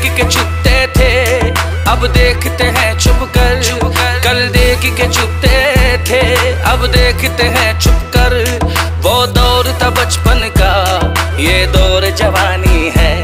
के छुपते थे, अब देखते हैं छुप कर। कल देख के छुपते थे, अब देखते हैं छुप कर। वो दौर था बचपन का, ये दौर जवानी